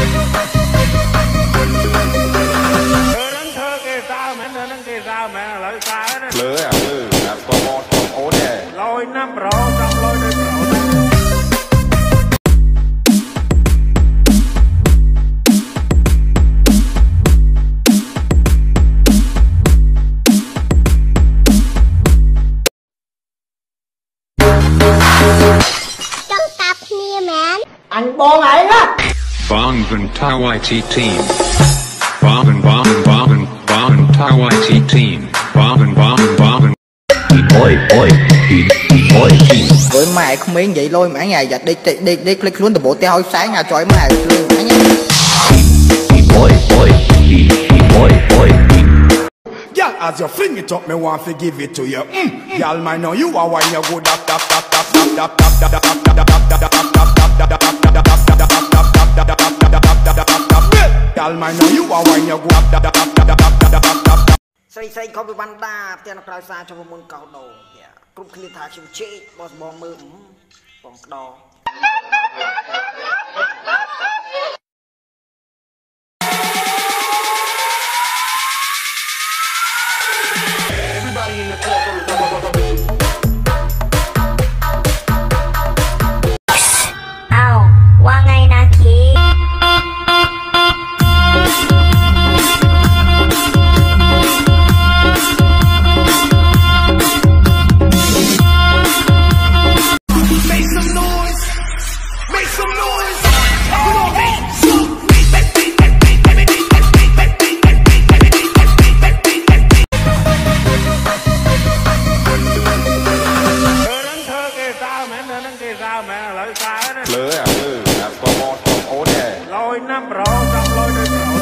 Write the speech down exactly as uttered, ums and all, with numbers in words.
lưới à lưới là có một con ố nè lôi năm rổ trong lôi đôi rổ trong tập nia mẹ anh bom ấy á Bong Van Tawaiti team. Bobbin Bobbin Bobbin Bobbin Tawaiti team. Bobbin Bobbin Bobbin. Ôi ôi ôi với mày không miếng vậy lôi mày ngày giặt đi đi đi đi click luôn từ bộ teo hồi sáng nhà trời mày luôn mày nhá ôi ôi ôi ôi Girl, as you fling it up, me want to give it to you. Mm. Girl, I know you are why you go dap dap dap dap dap dap dap dap dap dap dap dap Girl, I know you are why you go dap dap dap dap dap dap dap. xây xây có bị bắn đa tiền nó cài xa cho một môn cầu đồ cúp khi thả chim chết boss bom mưa bom đo ao qua ngày nào khi lưới à lưới là có một con ố nè lôi năm rổ trong lôi đôi rổ